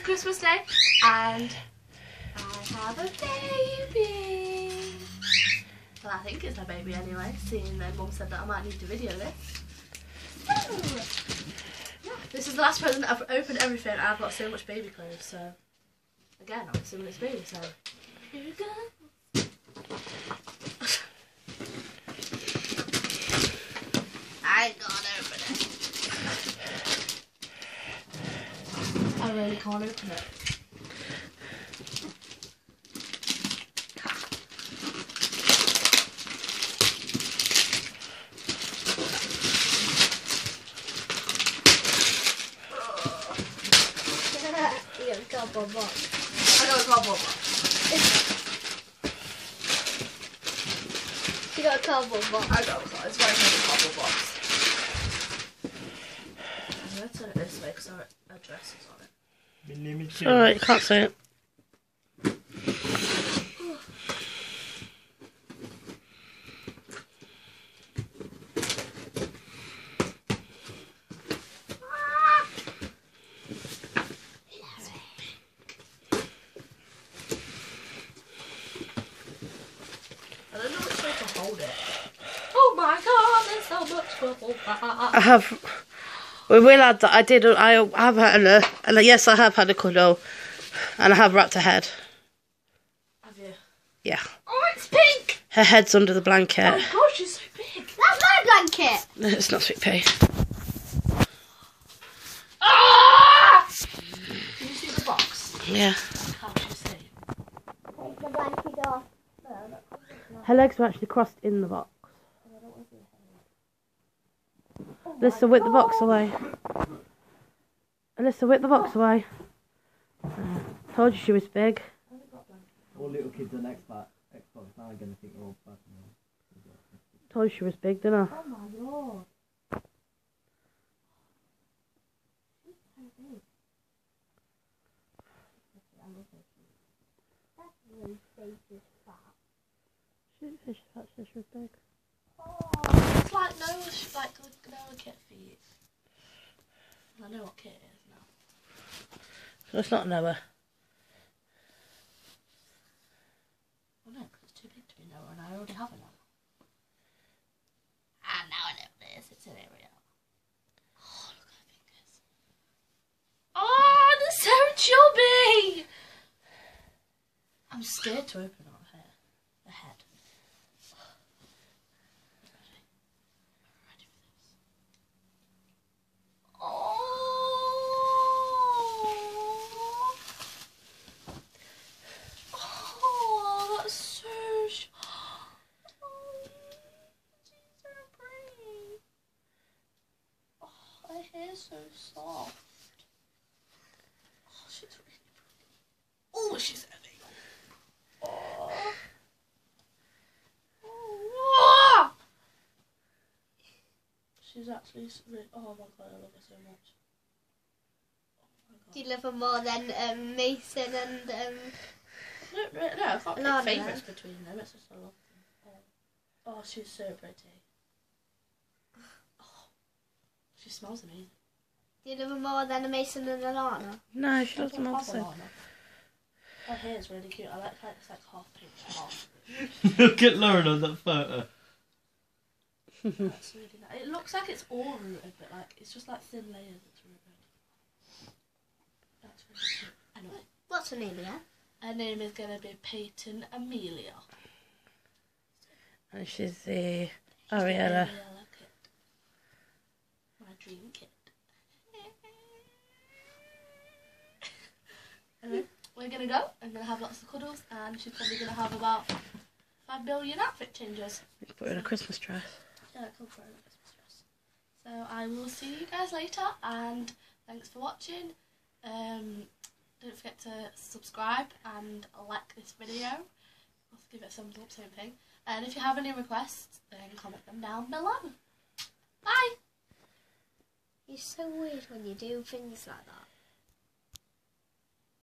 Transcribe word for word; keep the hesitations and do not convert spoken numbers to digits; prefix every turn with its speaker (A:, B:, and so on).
A: Christmas Day and I have a baby. Well, I think it's a baby anyway, seeing that Mum said that I might need to video this. So, yeah, this is the last present. I've opened everything and I've got so much baby clothes, so again, I'm assuming it's baby, so here we go. I can't open it. I really can't open it.
B: You got a cardboard box.
A: I got a cardboard box.
B: You got a cardboard box.
A: I got a cardboard. It's very heavy cardboard box. I'm going to turn it this way because our address is on it.
C: Alright, you can't see it.
A: I don't know which way to hold it. Oh my god, there's so much bubble wrap.
C: I have. We will add that I did. I have had a. And yes, I have had a cuddle, and I have wrapped her head.
A: Have you?
C: Yeah.
A: Oh, it's pink!
C: Her head's under the blanket.
A: Oh gosh, she's so big.
B: That's my blanket.
C: No, it's not Sweet Pea.
A: Ah! Can you see the box?
C: Yeah.
A: Can't you see?
B: Take the blanket off.
C: Her legs were actually crossed in the box. Alyssa, whip the box away. Alyssa, whip the box away. Uh, told you she was big.
D: All little kids on Xbox, Xbox now are going to think they're all bad.
C: Told you she was big, didn't I?
A: Oh my lord. She's so big.
B: That's really big fat.
C: She didn't say she was big.
A: Oh, it's like Noah's, like the Noah kit feet. I know what kit it is now.
C: So it's not Noah.
A: Well, no, because it's too big to be Noah and I already have a Noah. Ah, now I know what it is. It's an Ariel. Oh, look at her fingers. Oh, they're so chubby! I'm scared to open her hair. The head. So soft. Oh, she's really pretty. Oh, she's heavy. Oh. Oh. She's actually really. Oh my god, I love her so much. Oh my god.
B: Do you love her more than um, Mason and um?
A: No, no, no, I can't
B: Lana,
A: pick favourites
B: then.
A: between them. It's just I love them. Oh. Oh, she's so pretty. Oh, she smells amazing.
B: Do you love her more than a Mason and a Lana?
C: No, she
A: I
C: doesn't
A: don't
C: have
A: have a
C: to.
A: Lana. Her hair is really cute. I like how it's like half pink, half.
D: Look at Lauren on that photo.
A: That's really nice. It looks like it's all rooted, but like it's just like thin layers that's rooted. That's really cute. Anyway,
B: What's her name again?
A: her name is gonna be Peyton Amelia.
C: And she's the
A: She's the
C: Ariella.
A: Ariella kid. My dream kid. Anyway, we're gonna go. I'm gonna have lots of cuddles, and she's probably gonna have about five billion outfit changes.
C: Put her in a Christmas dress.
A: Yeah, come for a Christmas dress. So I will see you guys later, and thanks for watching. Um, don't forget to subscribe and like this video. Also give it a thumbs up, same thing. And if you have any requests, then comment them down below. Bye.
B: You're so weird when you do things like that.